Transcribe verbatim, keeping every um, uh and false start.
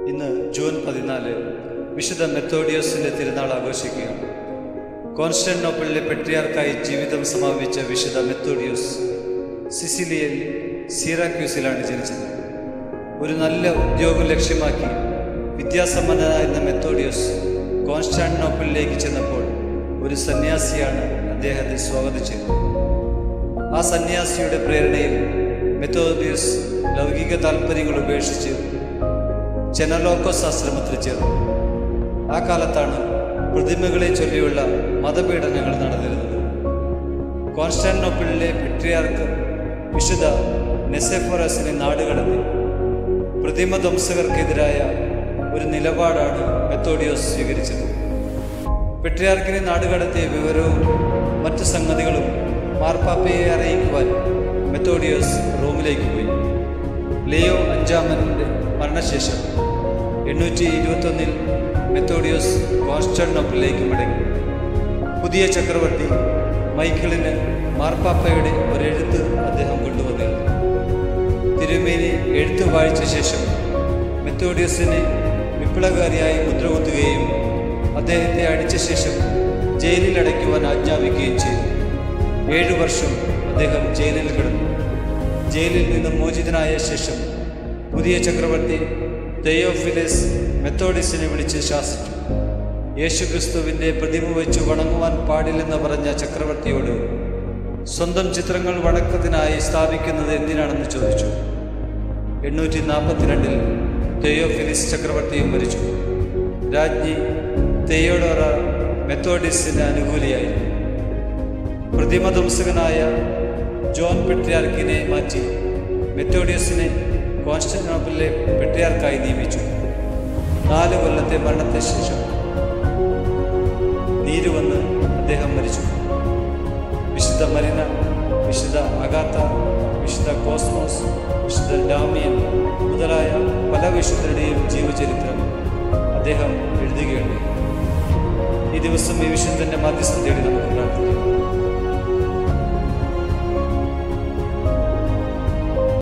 ഇന്ന് ജൂൺ പതിനാല് വിശുദ്ധ മെത്തോഡിയോസിൻ്റെ തിരുനാൾ ആഘോഷിക്കുകയാണ്. കോൺസ്റ്റാന്റിനോപ്പിളിലെ പെട്രിയാർക്കായി ജീവിതം സമാപിച്ച വിശുദ്ധ മെത്തോഡിയോസ് സിസിലിയയിൽ സിറാക്യൂസിലാണ് ജനിച്ചത്. ഒരു നല്ല ഉദ്യോഗം ലക്ഷ്യമാക്കി വിദ്യാസമ്പന്നനായിരുന്ന മെത്തോഡിയോസ് കോൺസ്റ്റാന്റിനോപ്പിളിലേക്ക് ചെന്നപ്പോൾ ഒരു സന്യാസിയാണ് അദ്ദേഹത്തെ സ്വാഗതം ചെയ്തത്. ആ സന്യാസിയുടെ പ്രേരണയിൽ മെത്തോഡിയോസ് ലൗകിക താൽപ്പര്യങ്ങൾ ഉപേക്ഷിച്ച് ചെനലോക്കോസ് ആശ്രമത്തിൽ ചേർന്നു. ആ കാലത്താണ് പ്രതിമകളെ ചൊല്ലിയുള്ള മതപീഡനങ്ങൾ നടന്നിരുന്നത്. കോൺസ്റ്റാന്റിനോപ്പിളിലെ പെട്രിയാർക്ക് വിശുദ്ധ നെസെഫോറസിനെ നാടുകടത്തി പ്രതിമ ധ്വംസകർക്കെതിരായ ഒരു നിലപാടാണ് മെത്തോഡിയോസ് സ്വീകരിച്ചത്. പെട്രിയാർക്കിനെ നാടുകടത്തിയ വിവരവും മറ്റു സംഗതികളും മാർപ്പാപ്പയെ അറിയിക്കുവാൻ മെത്തോഡിയോസ് റോമിലേക്ക് പോയി. ലിയോ അഞ്ചാമൻ്റെ മരണശേഷം എണ്ണൂറ്റി ഇരുപത്തൊന്നിൽ മെത്തോഡിയോസ് കോൺസ്റ്റാന്റിനോപ്പിളിലേക്ക് മടങ്ങി. പുതിയ ചക്രവർത്തി മൈക്കിളിന് മാർപ്പാപ്പയുടെ ഒരെഴുത്ത് അദ്ദേഹം കൊണ്ടുവന്നിരുന്നു. തിരുമേനി എഴുത്ത് വായിച്ച ശേഷം മെത്തോഡിയോസിനെ വിപ്ലവകാരിയായി മുദ്രകുത്തുകയും അദ്ദേഹത്തെ അടിച്ച ശേഷം ജയിലിൽ അടയ്ക്കുവാൻ ആജ്ഞാപിക്കുകയും ചെയ്തു. ഏഴു വർഷം അദ്ദേഹം ജയിലിൽ കിടന്നു. ജയിലിൽ നിന്ന് മോചിതനായ ശേഷം പുതിയ ചക്രവർത്തി തെയോഫിലസ് മെത്തോഡിയസിനെ വിളിച്ച് ശാസിച്ചു. യേശുക്രിസ്തുവിൻ്റെ പ്രതിമ വെച്ച് വണങ്ങുവാൻ പാടില്ലെന്ന് പറഞ്ഞ ചക്രവർത്തിയോട് സ്വന്തം ചിത്രങ്ങൾ വണക്കത്തിനായി സ്ഥാപിക്കുന്നത് എന്തിനാണെന്ന് ചോദിച്ചു. എണ്ണൂറ്റി നാൽപ്പത്തിരണ്ടിൽ തെയോഫിലിസ് ചക്രവർത്തിയും മരിച്ചു. രാജ്ഞി തെയോഡോറ മെത്തോഡിയസിന് അനുകൂലിയായിരുന്നു. പ്രതിമ ധ്വംസകനായ ജോൺ പെട്രിയാർക്കിനെ മാറ്റി മെത്തോഡിയസിനെ കോൺസ്റ്റാന്റിനോപ്പിളിലെ പെട്രിയാർക്കായി നിയമിച്ചു. നാല് കൊല്ലത്തെ മരണത്തെ ശേഷം നീരുവന്ന് അദ്ദേഹം മരിച്ചു. വിശുദ്ധ മരിന, വിശുദ്ധ അഗാത്ത, വിശുദ്ധ കോസ്മോസ്, വിശുദ്ധ ഡാമിയൻ മുതലായ പല വിശുദ്ധരുടെയും ജീവചരിത്രം അദ്ദേഹം എഴുതുകയുണ്ടായി. ഈ ദിവസം ഈ വിശുദ്ധൻ്റെ മധ്യസ്ഥം തേടി നമുക്ക് പ്രാർത്ഥിക്കാം.